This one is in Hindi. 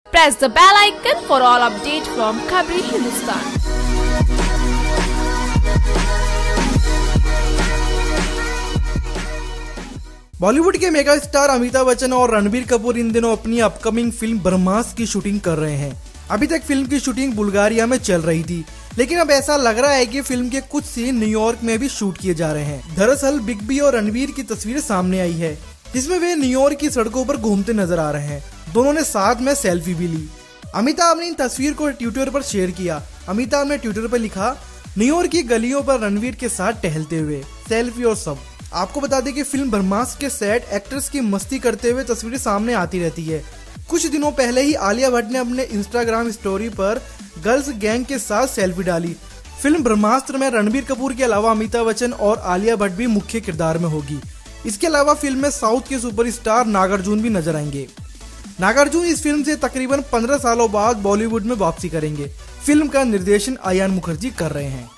Press the bell icon for all updates from Khabri Hindustan. Bollywood के मेगा स्टार अमिताभ बच्चन और रणबीर कपूर इन दिनों अपनी अपकमिंग फिल्म ब्रह्मास्त्र की शूटिंग कर रहे हैं। अभी तक फिल्म की शूटिंग बुल्गारिया में चल रही थी, लेकिन अब ऐसा लग रहा है कि फिल्म के कुछ सीन न्यूयॉर्क में भी शूट किए जा रहे हैं। दरअसल बिग बी और रणबीर की तस्वीर सामने आई है, जिसमें वे न्यूयॉर्क की सड़कों पर घूमते नजर आ रहे हैं। दोनों ने साथ में सेल्फी भी ली। अमिताभ ने इन तस्वीर को ट्विटर पर शेयर किया। अमिताभ ने ट्विटर पर लिखा, न्यूयॉर्क की गलियों पर रणबीर के साथ टहलते हुए सेल्फी और सब। आपको बता दें कि फिल्म ब्रह्मास्त्र के सेट एक्टर्स की मस्ती करते हुए तस्वीरें सामने आती रहती है। कुछ दिनों पहले ही आलिया भट्ट ने अपने इंस्टाग्राम स्टोरी पर गर्ल्स गैंग के साथ सेल्फी डाली। फिल्म ब्रह्मास्त्र में रणबीर कपूर के अलावा अमिताभ बच्चन और आलिया भट्ट भी मुख्य किरदार में होगी। इसके अलावा फिल्म में साउथ के सुपरस्टार नागार्जुन भी नजर आएंगे। नागार्जुन इस फिल्म से तकरीबन 15 सालों बाद बॉलीवुड में वापसी करेंगे। फिल्म का निर्देशन आयान मुखर्जी कर रहे हैं।